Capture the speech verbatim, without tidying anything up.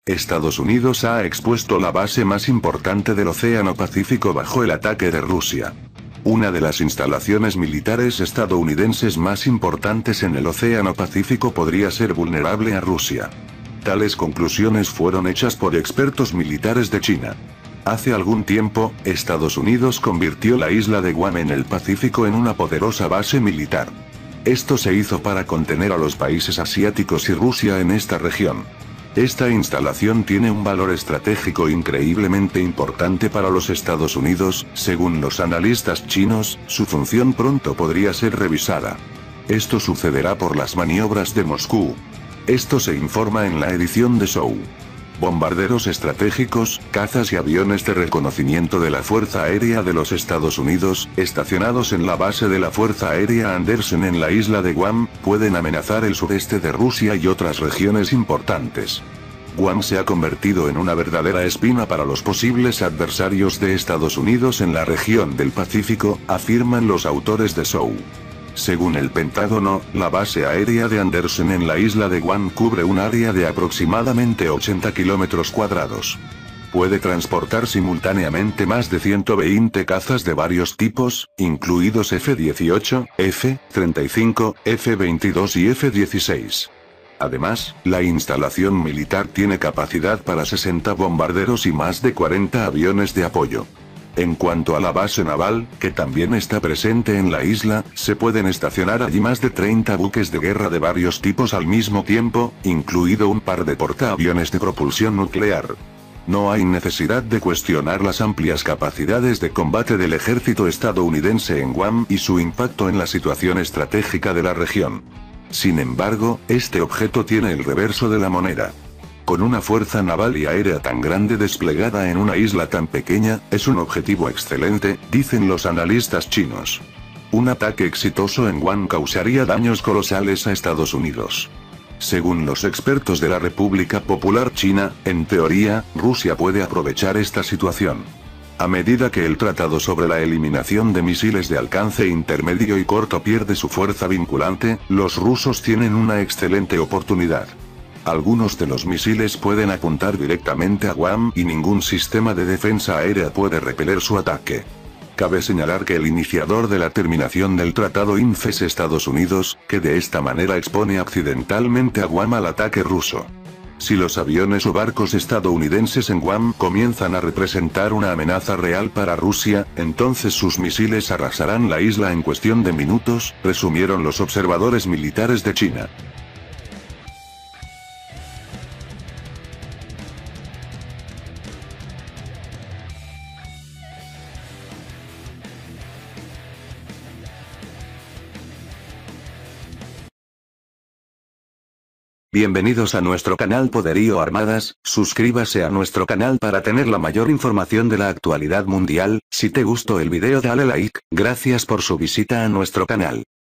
Estados Unidos ha expuesto la base más importante del Océano Pacífico bajo el ataque de Rusia. Una de las instalaciones militares estadounidenses más importantes en el Océano Pacífico podría ser vulnerable a Rusia. Tales conclusiones fueron hechas por expertos militares de China. Hace algún tiempo, Estados Unidos convirtió la isla de Guam en el Pacífico en una poderosa base militar. Esto se hizo para contener a los países asiáticos y Rusia en esta región. Esta instalación tiene un valor estratégico increíblemente importante para los Estados Unidos, según los analistas chinos, su función pronto podría ser revisada. Esto sucederá por las maniobras de Moscú. Esto se informa en la edición de Show. Bombarderos estratégicos, cazas y aviones de reconocimiento de la Fuerza Aérea de los Estados Unidos, estacionados en la base de la Fuerza Aérea Andersen en la isla de Guam, pueden amenazar el sureste de Rusia y otras regiones importantes. Guam se ha convertido en una verdadera espina para los posibles adversarios de Estados Unidos en la región del Pacífico, afirman los autores de Show. Según el Pentágono, la base aérea de Andersen en la isla de Guam cubre un área de aproximadamente ochenta kilómetros cuadrados. Puede transportar simultáneamente más de ciento veinte cazas de varios tipos, incluidos F dieciocho, F treinta y cinco, F veintidós y F dieciséis. Además, la instalación militar tiene capacidad para sesenta bombarderos y más de cuarenta aviones de apoyo. En cuanto a la base naval, que también está presente en la isla, se pueden estacionar allí más de treinta buques de guerra de varios tipos al mismo tiempo, incluido un par de portaaviones de propulsión nuclear. No hay necesidad de cuestionar las amplias capacidades de combate del ejército estadounidense en Guam y su impacto en la situación estratégica de la región. Sin embargo, este objeto tiene el reverso de la moneda. Con una fuerza naval y aérea tan grande desplegada en una isla tan pequeña, es un objetivo excelente, dicen los analistas chinos. Un ataque exitoso en Guam causaría daños colosales a Estados Unidos. Según los expertos de la República Popular China, en teoría, Rusia puede aprovechar esta situación. A medida que el Tratado sobre la Eliminación de Misiles de Alcance Intermedio y Corto pierde su fuerza vinculante, los rusos tienen una excelente oportunidad. Algunos de los misiles pueden apuntar directamente a Guam y ningún sistema de defensa aérea puede repeler su ataque. Cabe señalar que el iniciador de la terminación del tratado I N F es Estados Unidos, que de esta manera expone accidentalmente a Guam al ataque ruso. Si los aviones o barcos estadounidenses en Guam comienzan a representar una amenaza real para Rusia, entonces sus misiles arrasarán la isla en cuestión de minutos, resumieron los observadores militares de China. Bienvenidos a nuestro canal Poderío Armadas, suscríbase a nuestro canal para tener la mayor información de la actualidad mundial. Si te gustó el video dale like, gracias por su visita a nuestro canal.